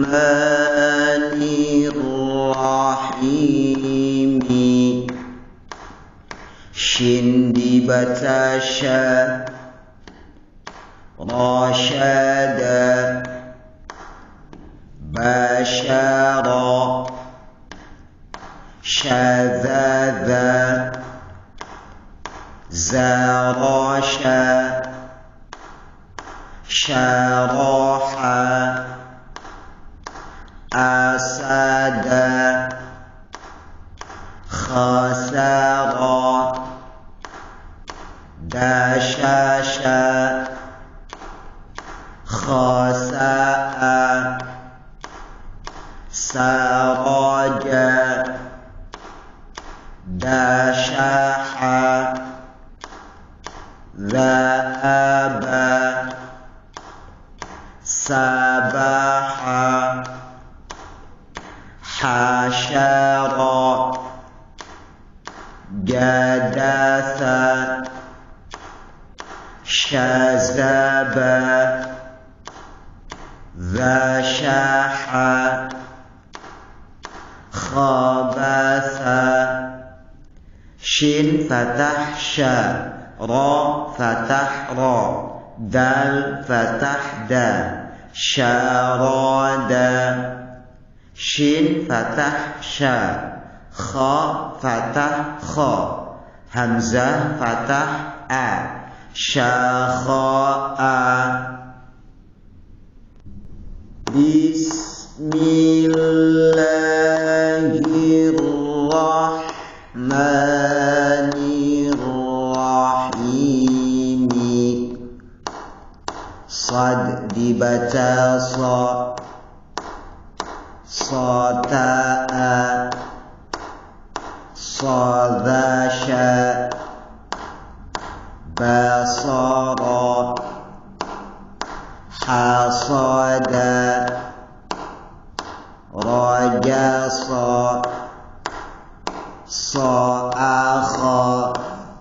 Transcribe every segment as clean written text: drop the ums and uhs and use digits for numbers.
Bismillahirrahmanirrahim. Shin dibaca sya, rasyada, basyara, syadzadza, zarasha, syaraha, asada, khasara, dashasha, khasa'a, saraja, dashaha, dhahaba, sabaha, hasyara, jadatha, syazaba, dhashaha, khabatha. Shin fatah sya, ra fatah ra, dal fatah da, syarada. Shin fatah sya, kha fatah kha, hamzah fatah a, syakha'a. Bismillahirrahmanirrahim. Sad dibaca sa, sata'a, sadasha, basara, hasada, rajasa, sa'akha,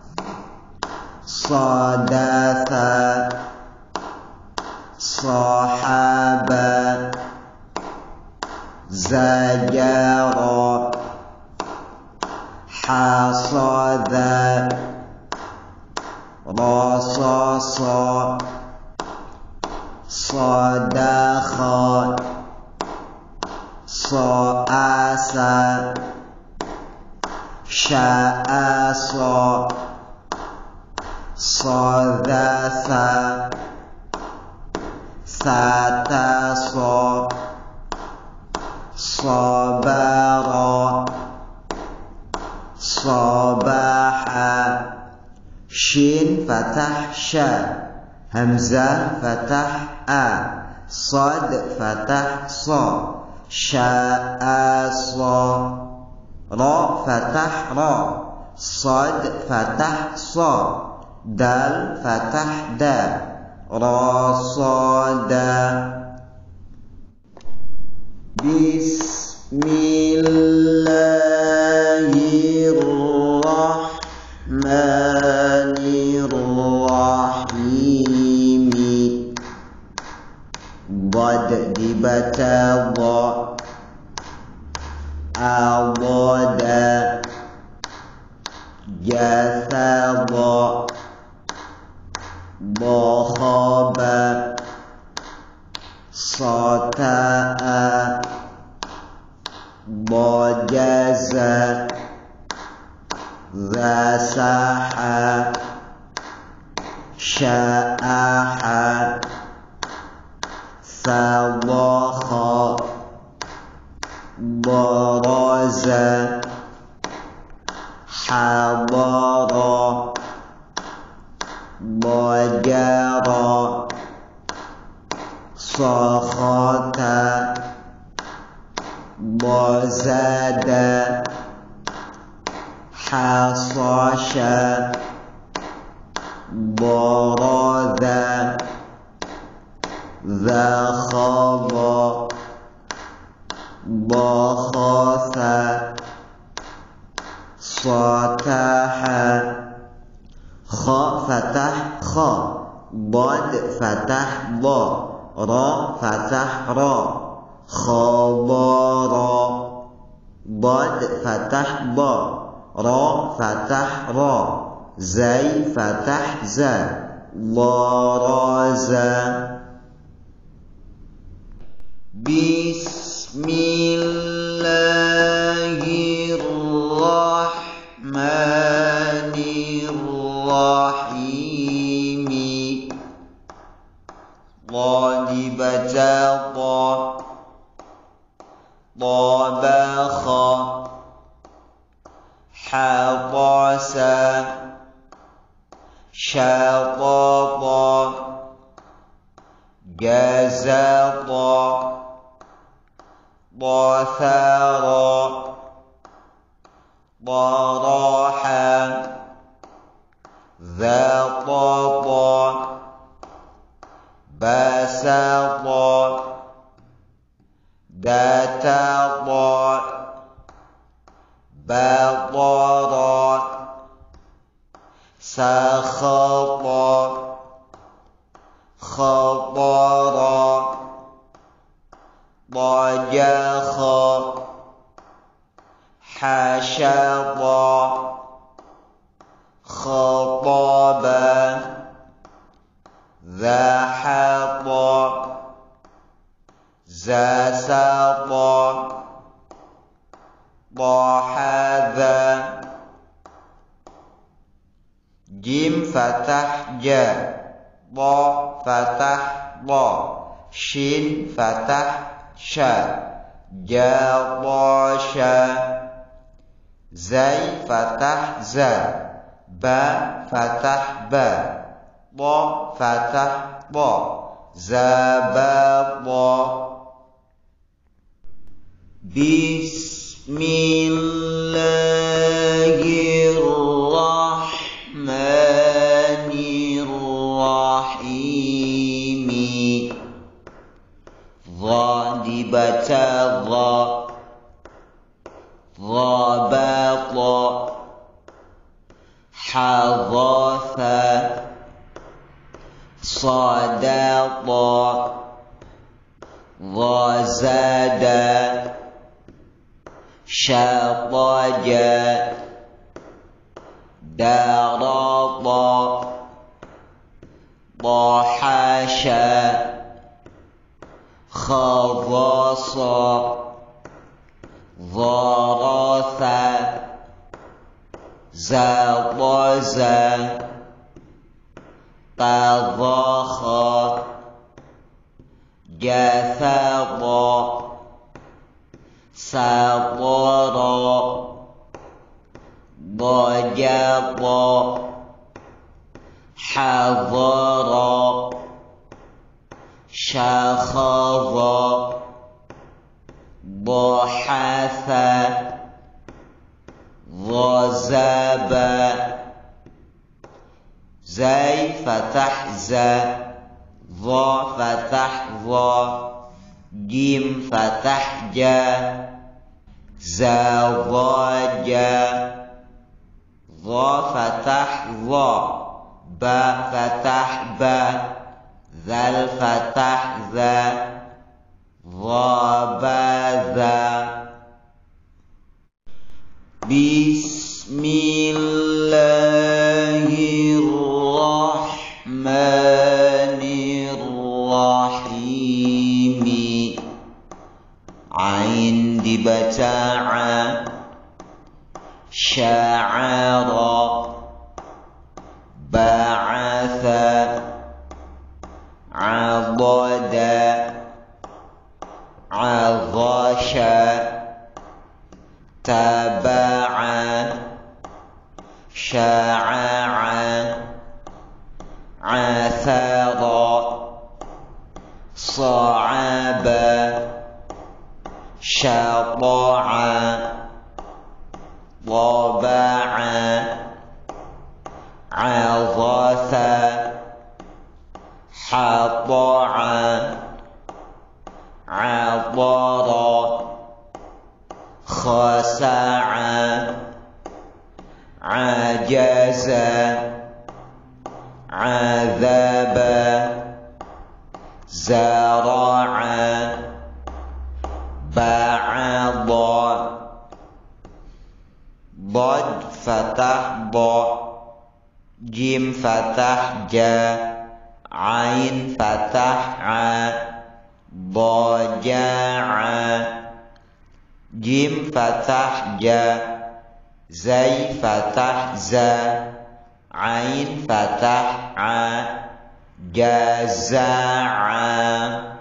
sadatha, sahaba, zajara, hasada, rasasa, sadakha, sa'asa, sya'asa, sadatha, satasa, sabara, sabaha. Shin fatah sya, hamzah fatah a, sad fatah sa, sya'asa, ra fatah ra, sad fatah sa, dal fatah da, rasada. Bismillahirrahmanirrahim. Dad dibaca dha, awada, jathada, bakhaba, sata'a, bajaza, dhasaha, sya'aha, thawakha, baraza, hadara, bajara, sakhata, bazada, hasasha, barada, dhakhaba, bakhatha, sataha. Kha fatah kha, dad fatah ba, ra fatah ra, khabara, Dad fathah ba, Ra fathah ra, Zai fathah za, Laraza. Bismillahirrahmanirrahim. Ghadibata ta, tabakha, hatasa, syatata, jazata, bathara, baraha, zatata, basata, datata, batara, sakhata, khatara, dajakha, hasyata, khataba, zahata, zasata, dahadha. Jim fathah ja, ba fathah ba, shin fathah sha, ja ba sha, zai fathah za, ba fathah ba, ba fathah ba, za ba ba. Bismillahirrahmanirrahim. Ghadibata dha, dhabata, hadatha, sadata, ghazada, syataja, darata, dahasha, khadasa, dharatha, zataza, tadakha, jathata, satara, dajata, hadara, syakhadha, dhahatha, dhazaba. Zai fathah za, dha fathah dha, jim fathah ja, zawaja, dha fathah dha, ba fathah ba, zal fathah za, dhabadha. Bismillahirrahmanirrahim. Ain dibaca, sya'ara, ba'atha, adada, aghasha, taba'a, sya'a, athara, sa'aba, syata'a, taba'a, adhatha, hata'a, adara, khasa'a, ajaza, azaba, zara'a, fathah bo, jim fathah ja, ain fathah a, boja'a, jim fathah ja, zai fathah za, ain fathah a, jaza'a.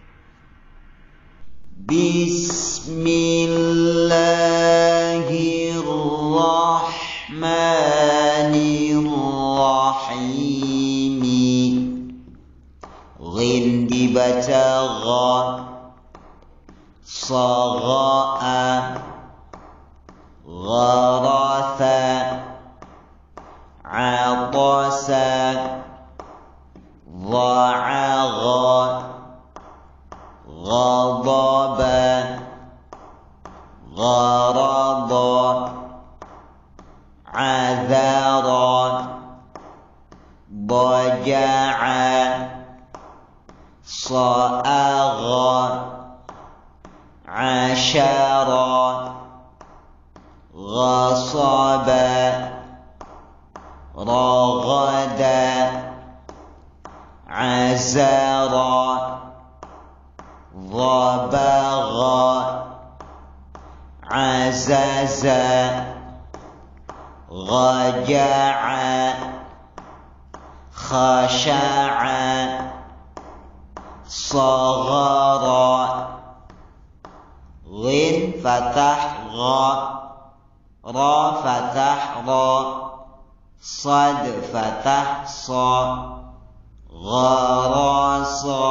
Bismillahirrahmanirrahim. Ghin dibaca gha, sagha'a, gharatha, atasa, dha'agha, ghadaba, gharada, azara, baja'a, sa'agha, ashara, ghasaba, raghada, azara, dhabagha, azaza, ghaja'a, khasha'a, saghara. Ghin fathah gha, ra fathah ra, sad fathah sa, gharasa,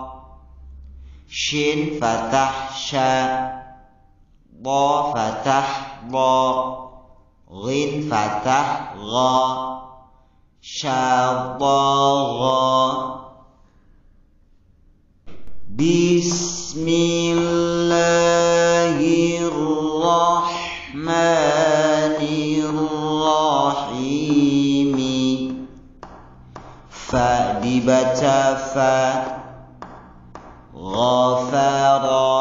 shin fathah sha, da fathah da, ghin fathah gha, syadagha. Bismillahirrahmanirrahim. Fa dibaca fa, ghafara,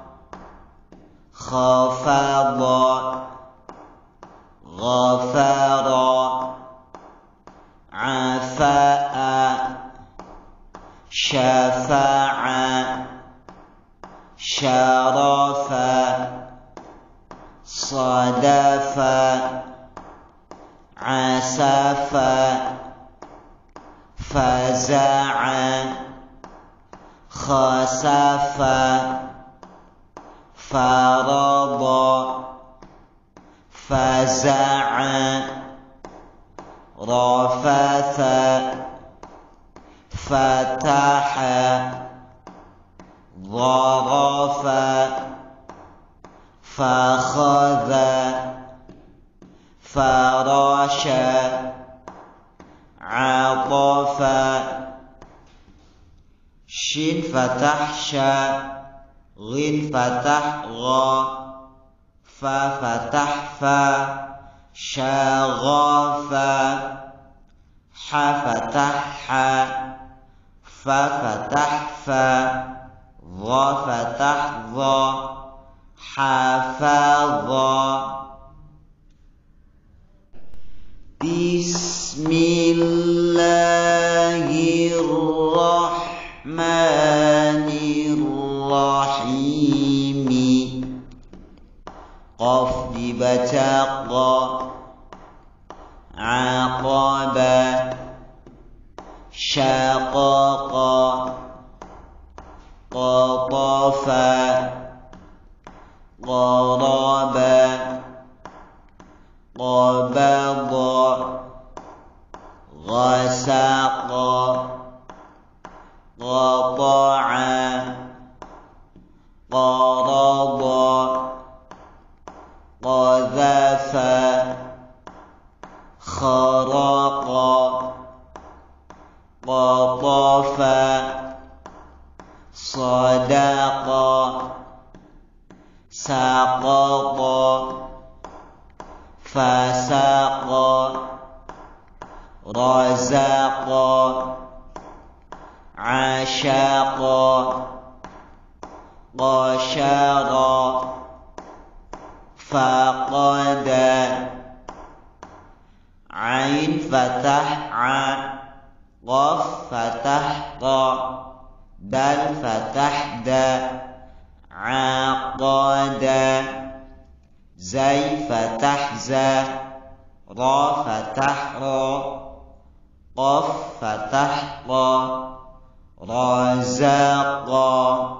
khafada, ghafara, afa'a, syafa'a, syarafa, sadafa, asafa, faza'a, khasafa, farada, faza'a, rafatha, fataha, dharafa, fakhadha, farasha, atafa. Shin fathah sha, ghin fathah gha, fa fathah fa, syaghafa, ha fathah ha, fa fathah fa, dha fathah dha, hafadha. Bismillahirrahmanirrahim. Qaf dibaca qa, aqaba, syaqaqa, qatafa, qaraba, qabada, ghasaqa, qata'a, qarada, qadhafa, kharaqa, qatafa, sadaqa, saqata, fasaqa, razaqa, ashaqa, qashara, faqada, Ain fathah a, qaf fathah qa, dal fathah da, aqada, zai fathah za, ra fathah ra, qaf fathah qa, razaqa.